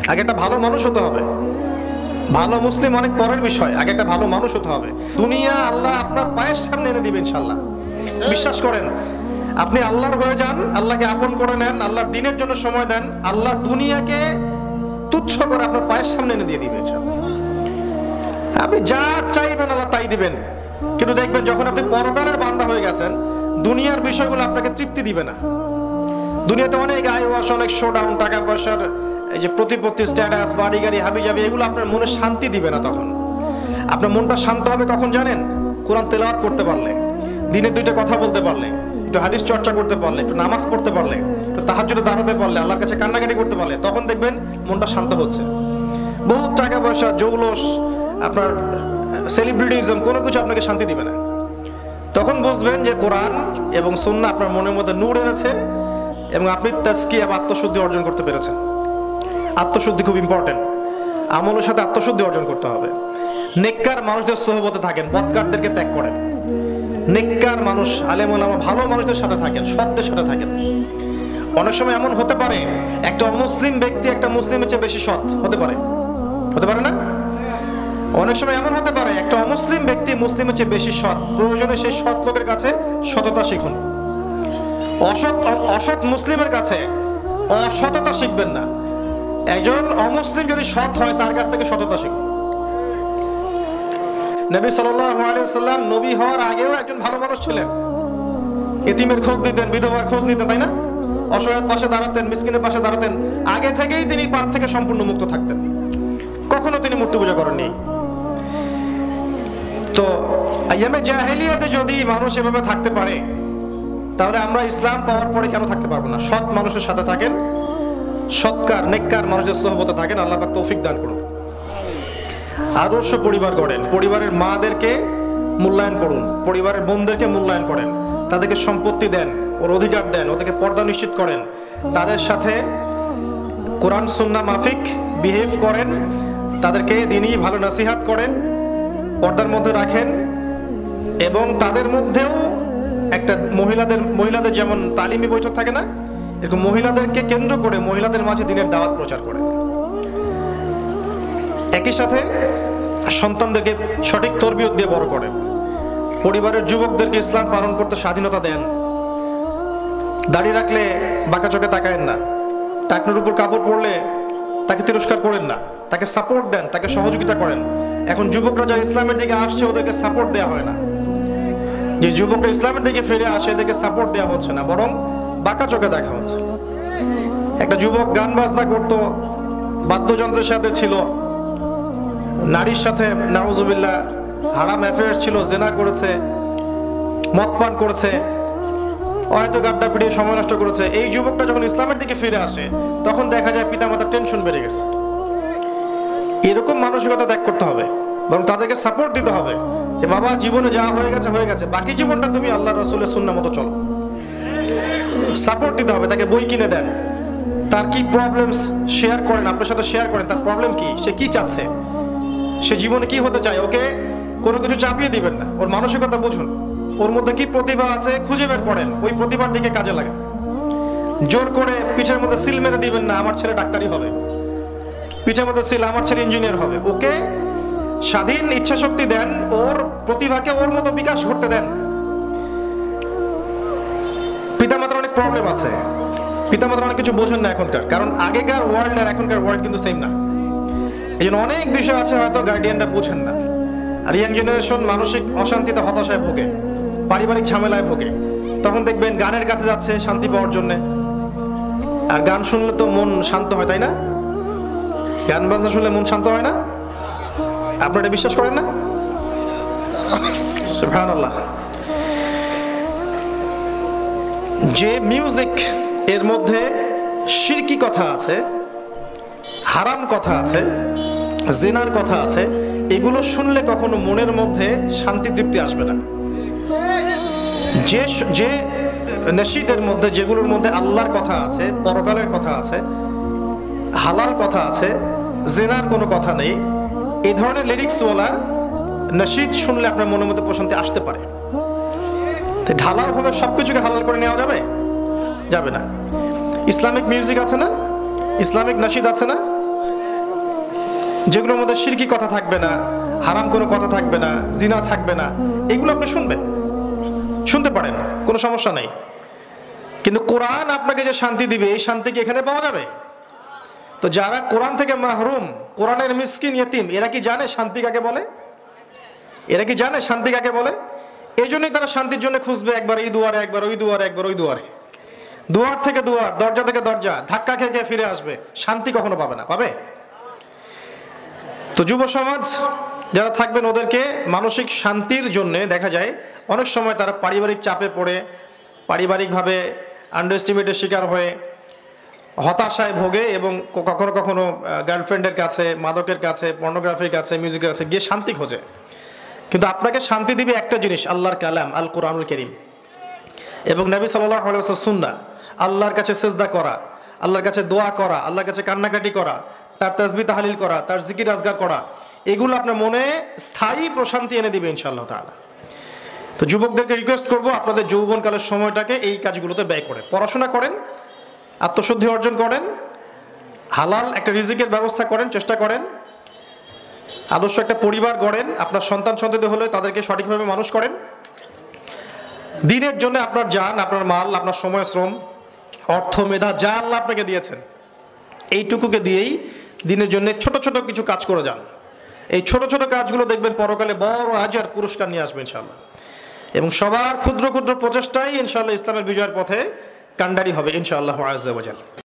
আগে একটা ভালো মানুষ হতে হবে। ভালো মুসলিম অনেক পরের বিষয়, আগে একটা ভালো মানুষ হতে হবে। দুনিয়া আল্লাহ আপনার পায়ের সামনে এনে দিবেন ইনশাআল্লাহ, বিশ্বাস করেন। আপনি আল্লাহর হয়ে যান, আল্লাহকে আপন করে নেন, আল্লাহর দিনের জন্য সময় দেন, আল্লাহ দুনিয়াকে তুচ্ছ করে আপনার পায়ের সামনে এনে দিয়ে দিবেন ইনশাআল্লাহ। আপনি যা চাইবেন আল্লাহ তাই দিবেন, কিন্তু দেখবেন যখন আপনি পরকালের বান্দা হয়ে গেছেন, দুনিয়ার বিষয়গুলো আপনাকে তৃপ্তি দিবে না। দুনিয়াতে অনেক আয়ওয়াস, অনেক শোডাউন, টাকা পয়সার এই যে প্রতিপত্তি, স্ট্যাটাস, বাড়ি গাড়ি, হাবি জাবি, এগুলো আপনার মনে শান্তি দিবে না। তখন আপনার মনটা শান্ত হবে কখন জানেন? কোরআন তেলাওয়াত করতে পারলে, দিনে 2টা কথা বলতে পারলে, একটু হাদিস চর্চা করতে পারলে, একটু নামাজ পড়তে পারলে, একটু তাহাজ্জুদে দাঁড়াতে পারলে, আল্লাহর কাছে কান্নাকাটি করতে পারলে, তখন দেখবেন মনটা শান্ত হচ্ছে। বহুত টাকা পয়সা, জৌলস, আপনার সেলিব্রিটিজম, কোনো কিছু আপনাকে শান্তি দিবে না। তখন বুঝবেন যে কোরআন এবং সুন্নাহ আপনার মনের মধ্যে নূর এনেছে এবং আপনি তাজকিয়া বা আত্মশুদ্ধি অর্জন করতে পেরেছেন। আত্মশুদ্ধি খুব ইম্পর্টেন্ট। আমলের সাথে আত্মশুদ্ধি অর্জন করতে হবে। নেককার মানুষদের সোহবতে থাকেন, বদকারদেরকে ত্যাগ করেন। নেককার মানুষ, আলেম ওলামা, ভালো মানুষদের সাথে থাকেন, সৎদের সাথে থাকেন। অনেক সময় এমন হতে পারে একটা অমুসলিম ব্যক্তি একটা মুসলিমের চেয়ে বেশি সৎ হতে পারে, হতে পারে না? অনেক সময় এমন হতে পারে একটা অমুসলিম ব্যক্তি মুসলিমের চেয়ে বেশি সৎ। প্রয়োজনে সেই সৎ লোকের কাছে সততা শিখুন। অসৎ মুসলিমের কাছে অসততা শিখবেন না। একজন অমুসলিম যদি সৎ হয় তার কাছ থেকে সততা শিখুন। নবী সাল্লাল্লাহু আলাইহি ওয়াসাল্লাম নবী হওয়ার আগেও একজন ভালো মানুষ ছিলেন। এতিমের খোঁজ নিতেন, বিধবার খোঁজ নিতেন, তাই না? অসহায়ের পাশে দাঁড়াতেন, মিসকিনের পাশে দাঁড়াতেন। আগে থেকেই তিনি পাপ থেকে সম্পূর্ণ মুক্ত থাকতেন। কখনো তিনি মূর্তি পূজা করেননি। তো আইয়ামে জাহেলিয়াতে যদি মানুষ এভাবে থাকতে পারে, তাহলে আমরা ইসলাম পাওয়ার পরে কেন থাকতে পারবো না? সৎ মানুষের সাথে থাকেন, সৎকার নেককার মানুষদের সোহবতে থাকেন। আল্লাহ পাক তৌফিক দান করুন। আদর্শ পরিবার গড়েন, পরিবারের মাদেরকে মূল্যায়ন করুন, পরিবারের বোনদেরকে মূল্যায়ন করেন, তাদেরকে সম্পত্তি দেন, ওর অধিকার দেন, ওদেরকে পর্দা নিশ্চিত করেন, তাদের সাথে কোরআন সুন্নাহ মাফিক বিহেভ করেন, তাদেরকে দিনই ভালো নসিহাত করেন, পর্দার মধ্যে রাখেন। এবং তাদের মধ্যেও একটা মহিলাদের যেমন তালিমি বৈঠক থাকে না, এরকম মহিলাদেরকে কেন্দ্র করে মহিলাদের মাঝে দিনের দাওয়াত প্রচার করেন। একই সাথে সন্তানদেরকে সঠিক তরবিয়ত দিয়ে বড় করেন। পরিবারের যুবকদেরকে ইসলাম পালন করতে স্বাধীনতা দেন। দাড়ি রাখলে বাঁকা চোখে তাকায়েন না, টাকনুর উপর কাপড় পরলে তাকে তিরস্কার করেন না, তাকে সাপোর্ট দেন, তাকে সহযোগিতা করেন। এখন যুবকরা যারা ইসলামের দিকে আসছে ওদেরকে সাপোর্ট দেওয়া হয় না। যে যুবকরা ইসলামের দিকে ফিরে আসে এদেরকে সাপোর্ট দেওয়া হচ্ছে না, বরং বাঁকা চোখে দেখা হচ্ছে। একটা যুবক গান বাজনা করতো, বাদ্যযন্ত্রের সাথে ছিল, নারীর সাথে নাউজুবিল্লাহ হারাম অ্যাফেয়ার্স ছিল, জেনা করেছে, মদ পান করেছে, হয়তো গাড্ডা পিটিয়ে সময় নষ্ট করেছে। এই যুবকটা যখন ইসলামের দিকে ফিরে আসে তখন দেখা যায় পিতামাতার টেনশন বেড়ে গেছে। এরকম মানসিকতা ত্যাগ করতে হবে, বরং তাদেরকে সাপোর্ট দিতে হবে যে বাবা জীবনে যা হয়ে গেছে হয়ে গেছে, বাকি জীবনটা তুমি আল্লাহ রাসূলের সুন্নাহ মতো চলো। সাপোর্ট দিতে হবে, তাকে বই কিনে দেন, তার কি প্রবলেমস শেয়ার করেন, আপনার সাথে শেয়ার করেন, তার প্রবলেম কি, সে কি চাচ্ছে, সে জীবনে কি হতে চায়। ওকে কোনো কিছু চাপিয়ে দিবেন না, ওর মানসিকতা বুঝুন, ওর মধ্যে কি প্রতিভা আছে খুঁজে বের করেন, ওই প্রতিভার দিকে কাজে লাগান। জোর করে পিঠের মধ্যে সিল মেরে দিবেন না আমার ছেলে ডাক্তারি হবে, পিঠের মধ্যে সিল আমার ছেলে ইঞ্জিনিয়ার হবে। ওকে স্বাধীন ইচ্ছা শক্তি দেন, ওর প্রতিভাকে ওর মতো বিকাশ করতে দেন। পিতামাতার অনেক প্রবলেম আছে, পিতামাতার অনেক কিছু বোঝেন না এখনকার, কারণ আগেকার ওয়ার্ল্ড আর এখনকার ওয়ার্ল্ড কিন্তু সেম না। এই জন্য অনেক বিষয় আছে হয়তো গার্ডিয়ানরা বোঝেন না। আর ইয়াং জেনারেশন মানসিক অশান্তিতে, হতাশায় ভোগে, পারিবারিক ঝামেলায় ভোগে। তখন দেখবেন গানের কাছে যাচ্ছে শান্তি পাওয়ার জন্য। আর গান শুনলে তো মন শান্ত হয়, তাই না? গান বাজনা শুনলে মন শান্ত হয় না? আপনারা এটা বিশ্বাস করেন না? সুবহানাল্লাহ। যে মিউজিক এর মধ্যে শিরকি কথা আছে, হারাম কথা আছে, জিনার কথা আছে, এগুলো শুনলে কখনো মনের মধ্যে শান্তি তৃপ্তি আসবে না। যে নশীদের মধ্যে, যেগুলোর মধ্যে আল্লাহর কথা আছে, পরকালের কথা আছে, হালাল কথা আছে, জিনার কোনো কথা নেই, এই ধরনের লিরিক্সওয়ালা নশীদ শুনলে আপনার মনের মধ্যে প্রশান্তি আসতে পারে। ঢালাও ভাবে সবকিছুকে হালাল করে নেওয়া যাবে? যাবে না। ইসলামিক মিউজিক আছে না, ইসলামিক নশীদ আছে না, যেগুলোর মধ্যে শিরকি কথা থাকবে না, হারাম কোনো কথা থাকবে না, জিনা থাকবে না, এগুলো আপনি শুনবেন, শুনতে পারেন, কোনো সমস্যা নেই। কিন্তু কোরআন আপনাকে যে শান্তি দিবে, এই শান্তি কি এখানে পাওয়া যাবে? তো যারা কোরআন থেকে মাহরুম, কোরআনের মিসকিন ইয়েতিম, এরা কি জানে শান্তি কাকে বলে? এরা কি জানে শান্তি কাকে বলে? এই জন্যই তারা শান্তির জন্য খুঁজবে, একবার এই দুয়ারে, একবার ওই দুয়ারে, একবার ওই দুয়ারে, দুয়ার থেকে দুয়ার, দরজা থেকে দরজা, ধাক্কা খেয়ে খেয়ে ফিরে আসবে, শান্তি কখনো পাবে না। পাবে? তো যুব সমাজ যারা থাকবেন, ওদেরকে মানসিক শান্তির জন্য দেখা যায় অনেক সময় তারা পারিবারিক চাপে পড়ে, পারিবারিকভাবে আন্ডারএস্টিমেটের শিকার হয়ে হতাশায় ভোগে এবং কখনো কখনো গার্লফ্রেন্ডের কাছে, মাদকের কাছে, পর্নোগ্রাফির কাছে, মিউজিকের কাছে গিয়ে শান্তি খোঁজে। কিন্তু আপনাকে শান্তি দিবে একটা জিনিস, আল্লাহর কালাম, আল কোরআনুল কারীম এবং নবী সাল্লাল্লাহু আলাইহি ওয়াসাল্লাম সুন্নাহ। আল্লাহর কাছে সিজদা করা, আল্লাহর কাছে দোয়া করা, আল্লাহর কাছে কান্নাকাটি করা, তার তাসবিহ তাহলিল করা, তার জিকির আজগার করা, এগুলো আপনার মনে স্থায়ী প্রশান্তি এনে দিবে ইনশাআল্লাহ তাআলা। তো যুবকদেরকে রিকোয়েস্ট করব, আপনাদের যৌবনকালের সময়টাকে এই কাজগুলোতে ব্যয় করেন, পড়াশোনা করেন, আত্মশুদ্ধি অর্জন করেন, হালাল একটা রিজিকের ব্যবস্থা করেন, চেষ্টা করেন, আদর্শ একটা পরিবার গড়েন, আপনার সন্তান সন্ততি হলে তাদেরকে সঠিকভাবে মানুষ করেন। দিনের জন্য আপনার জান, আপনার মাল, আপনার সময়, শ্রম, অর্থ, মেধা যা আল্লাহ আপনাকে দিয়েছেন, এইটুকুকে দিয়েই দিনের জন্য ছোট ছোট কিছু কাজ করে যান। এই ছোট ছোট কাজগুলো দেখবেন পরকালে বড় আজর পুরস্কার নিয়ে আসবে ইনশাআল্লাহ। এবং সবার ক্ষুদ্র ক্ষুদ্র প্রচেষ্টাই ইনশাআল্লাহ ইসলামের বিজয়ের পথে কান্ডারি হবে ইনশাআল্লাহ আযজা ওয়া জাল।